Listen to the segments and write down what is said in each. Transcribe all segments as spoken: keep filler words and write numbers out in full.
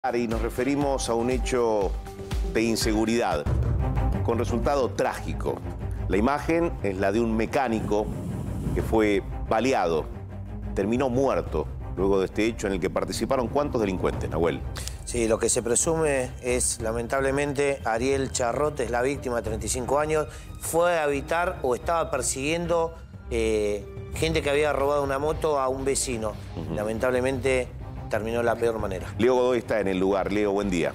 Y nos referimos a un hecho de inseguridad con resultado trágico. La imagen es la de un mecánico que fue baleado, terminó muerto luego de este hecho en el que participaron ¿cuántos delincuentes, Nahuel? Sí, lo que se presume es, lamentablemente, Ariel Charrote es la víctima de treinta y cinco años, fue a evitar o estaba persiguiendo eh, gente que había robado una moto a un vecino. Uh-huh. Lamentablemente terminó de la peor manera. Leo Godoy está en el lugar. Leo, buen día.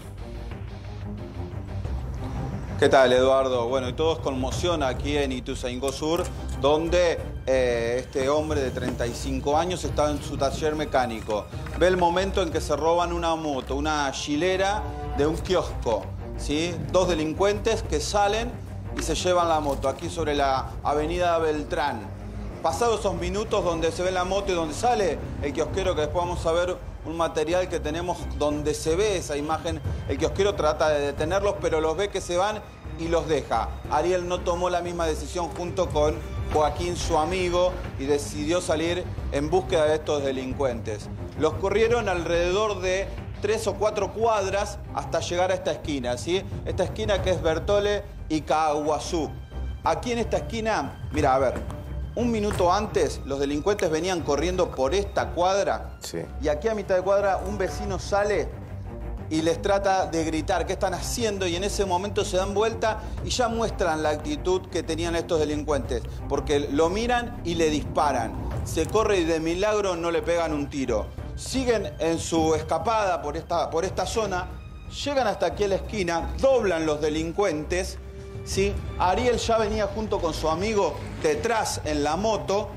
¿Qué tal, Eduardo? Bueno, y todo es conmoción aquí en Ituzaingó Sur, donde eh, este hombre de treinta y cinco años está en su taller mecánico. Ve el momento en que se roban una moto, una chilera de un kiosco, ¿sí? Dos delincuentes que salen y se llevan la moto aquí sobre la avenida Beltrán. Pasados esos minutos donde se ve la moto y donde sale el kiosquero, que después vamos a ver un material que tenemos donde se ve esa imagen, el kiosquero trata de detenerlos, pero los ve que se van y los deja. Ariel no tomó la misma decisión junto con Joaquín, su amigo, y decidió salir en búsqueda de estos delincuentes. Los corrieron alrededor de tres o cuatro cuadras hasta llegar a esta esquina, ¿sí? Esta esquina que es Bertole y Caaguazú. Aquí en esta esquina, mira, a ver, un minuto antes los delincuentes venían corriendo por esta cuadra, sí. Y aquí a mitad de cuadra un vecino sale y les trata de gritar qué están haciendo, y en ese momento se dan vuelta y ya muestran la actitud que tenían estos delincuentes, porque lo miran y le disparan. Se corre y de milagro no le pegan un tiro. Siguen en su escapada por esta, por esta zona, llegan hasta aquí a la esquina, doblan los delincuentes, ¿sí? Ariel ya venía junto con su amigo detrás en la moto,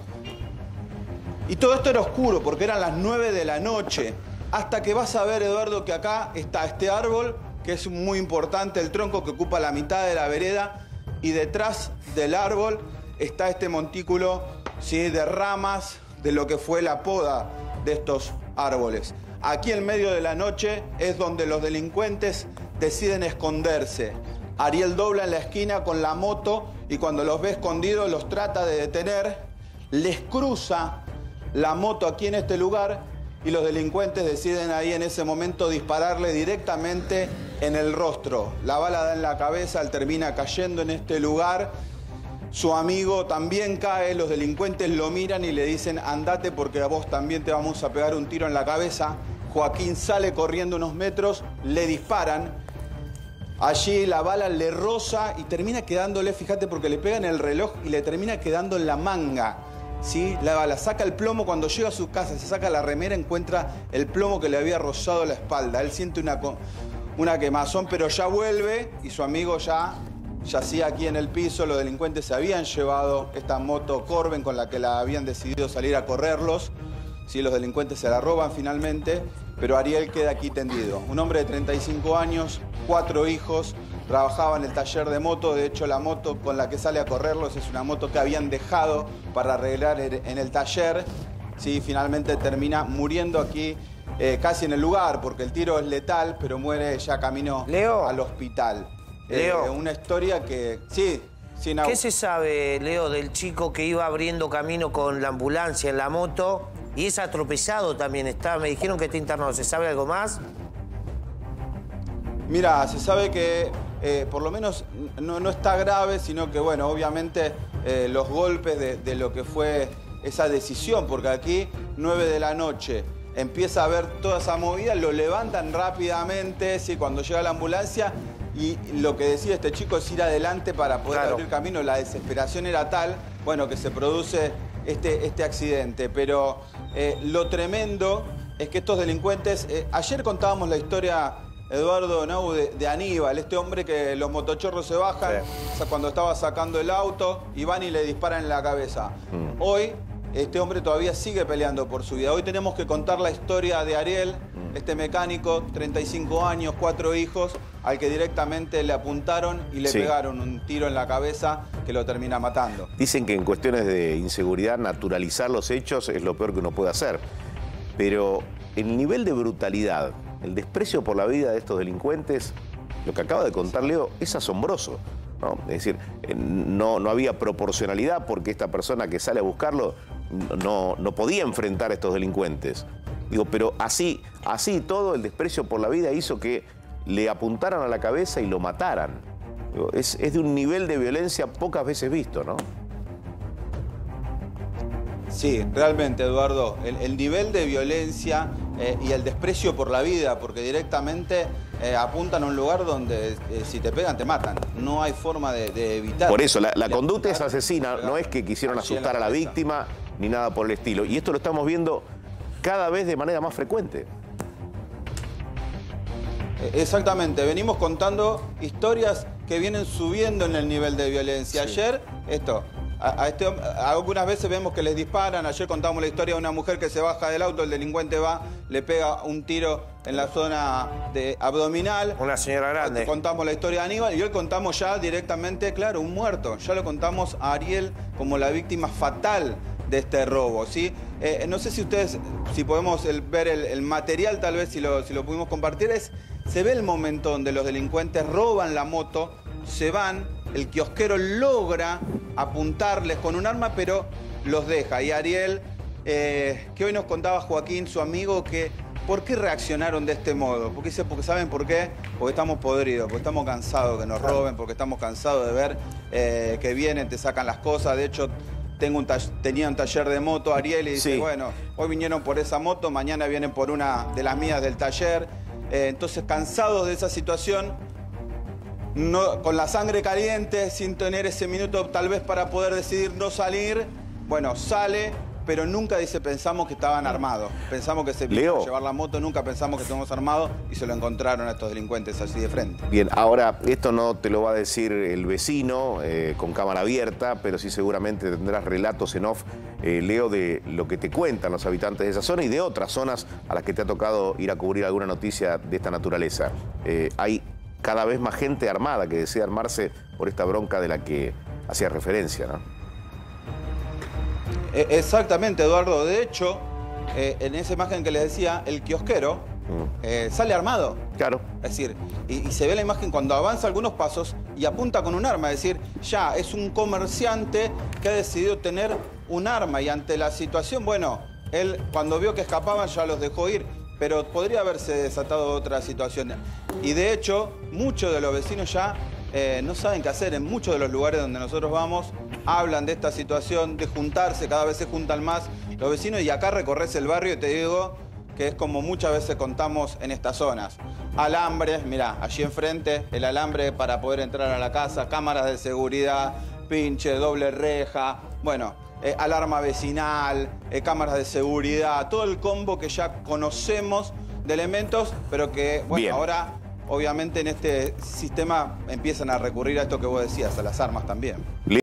y todo esto era oscuro porque eran las nueve de la noche. Hasta que vas a ver, Eduardo, que acá está este árbol, que es muy importante, el tronco que ocupa la mitad de la vereda, y detrás del árbol está este montículo, ¿sí?, de ramas de lo que fue la poda de estos árboles. Aquí en medio de la noche es donde los delincuentes deciden esconderse. Ariel dobla en la esquina con la moto y cuando los ve escondidos los trata de detener, les cruza la moto aquí en este lugar y los delincuentes deciden ahí en ese momento dispararle directamente en el rostro. La bala da en la cabeza, él termina cayendo en este lugar. Su amigo también cae, los delincuentes lo miran y le dicen andate porque a vos también te vamos a pegar un tiro en la cabeza. Joaquín sale corriendo unos metros, le disparan. Allí la bala le roza y termina quedándole, fíjate, porque le pega en el reloj y le termina quedando en la manga, ¿sí? La bala saca el plomo, cuando llega a su casa, se saca la remera, encuentra el plomo que le había rozado la espalda. Él siente una, una quemazón, pero ya vuelve y su amigo ya yacía aquí en el piso. Los delincuentes se habían llevado esta moto Corben con la que la habían decidido salir a correrlos. Sí, los delincuentes se la roban finalmente, pero Ariel queda aquí tendido. Un hombre de treinta y cinco años, cuatro hijos, trabajaba en el taller de moto. De hecho, la moto con la que sale a correrlos es una moto que habían dejado para arreglar en el taller. Sí, finalmente termina muriendo aquí, eh, casi en el lugar, porque el tiro es letal, pero muere ya camino Leo. al hospital. Leo. Eh, una historia que... Sí, sí, no. ¿Qué se sabe, Leo, del chico que iba abriendo camino con la ambulancia en la moto? Y es atropellado también, está, me dijeron que está internado. ¿Se sabe algo más? Mira, se sabe que eh, por lo menos no, no está grave, sino que, bueno, obviamente eh, los golpes de, de lo que fue esa decisión, porque aquí, nueve de la noche, empieza a ver toda esa movida, lo levantan rápidamente, sí, cuando llega la ambulancia, y lo que decía este chico es ir adelante para poder Claro. abrir camino. La desesperación era tal, bueno, que se produce este, este accidente, pero eh, lo tremendo es que estos delincuentes... Eh, ayer contábamos la historia, Eduardo, ¿no?, de, de Aníbal, este hombre que los motochorros se bajan, sí, o sea, cuando estaba sacando el auto y van y le disparan en la cabeza. Mm. Hoy este hombre todavía sigue peleando por su vida. Hoy tenemos que contar la historia de Ariel, mm. este mecánico, treinta y cinco años, cuatro hijos, al que directamente le apuntaron y le sí. pegaron un tiro en la cabeza que lo termina matando. Dicen que en cuestiones de inseguridad naturalizar los hechos es lo peor que uno puede hacer. Pero el nivel de brutalidad, el desprecio por la vida de estos delincuentes, lo que acaba de contar Leo, es asombroso, ¿no? Es decir, no, no había proporcionalidad porque esta persona que sale a buscarlo no, no podía enfrentar a estos delincuentes. Digo, pero así, así todo el desprecio por la vida hizo que le apuntaran a la cabeza y lo mataran. Digo, es, es de un nivel de violencia pocas veces visto, ¿no? Sí, realmente, Eduardo, el, el nivel de violencia eh, y el desprecio por la vida, porque directamente eh, apuntan a un lugar donde eh, si te pegan te matan. No hay forma de, de evitar. Por eso, la, la conducta es asesina, no es que quisieron asustar a la víctima ni nada por el estilo. Y esto lo estamos viendo cada vez de manera más frecuente. Exactamente, venimos contando historias que vienen subiendo en el nivel de violencia. Sí. Ayer, esto, a, a este, a algunas veces vemos que les disparan. Ayer contamos la historia de una mujer que se baja del auto, el delincuente va, le pega un tiro en la zona de abdominal. Una señora grande. Contamos la historia de Aníbal y hoy contamos ya directamente, claro, un muerto. Ya lo contamos a Ariel como la víctima fatal de este robo, ¿sí? Eh, no sé si ustedes, si podemos el, ver el, el material, tal vez si lo, si lo pudimos compartir, es, se ve el momento donde los delincuentes roban la moto, se van, el kiosquero logra apuntarles con un arma, pero los deja. Y Ariel, eh, que hoy nos contaba Joaquín, su amigo, que ¿por qué reaccionaron de este modo? Porque dice, porque ¿saben por qué? Porque estamos podridos, porque estamos cansados de que nos roben, porque estamos cansados de ver eh, que vienen, te sacan las cosas. De hecho, Tengo un tenía un taller de moto, Ariel, y dice, sí, bueno, hoy vinieron por esa moto, mañana vienen por una de las mías del taller. Eh, entonces, cansados de esa situación, no, con la sangre caliente, sin tener ese minuto tal vez para poder decidir no salir, bueno, sale, pero nunca dice, pensamos que estaban armados. Pensamos que se vinieron a llevar la moto, nunca pensamos que estuvimos armados y se lo encontraron a estos delincuentes así de frente. Bien, ahora, esto no te lo va a decir el vecino eh, con cámara abierta, pero sí seguramente tendrás relatos en off, eh, Leo, de lo que te cuentan los habitantes de esa zona y de otras zonas a las que te ha tocado ir a cubrir alguna noticia de esta naturaleza. Eh, hay cada vez más gente armada que desea armarse por esta bronca de la que hacía referencia, ¿no? Exactamente, Eduardo. De hecho, eh, en esa imagen que les decía, el kiosquero mm. eh, sale armado. Claro. Es decir, y, y se ve la imagen cuando avanza algunos pasos y apunta con un arma. Es decir, ya es un comerciante que ha decidido tener un arma y ante la situación, bueno, él cuando vio que escapaban ya los dejó ir, pero podría haberse desatado otra situación. Y de hecho, muchos de los vecinos ya eh, no saben qué hacer. En muchos de los lugares donde nosotros vamos, hablan de esta situación, de juntarse, cada vez se juntan más los vecinos y acá recorres el barrio y te digo que es como muchas veces contamos en estas zonas. Alambres, mirá, allí enfrente el alambre para poder entrar a la casa, cámaras de seguridad, pinche, doble reja, bueno, eh, alarma vecinal, eh, cámaras de seguridad, todo el combo que ya conocemos de elementos, pero que, bueno, Bien. ahora obviamente en este sistema empiezan a recurrir a esto que vos decías, a las armas también.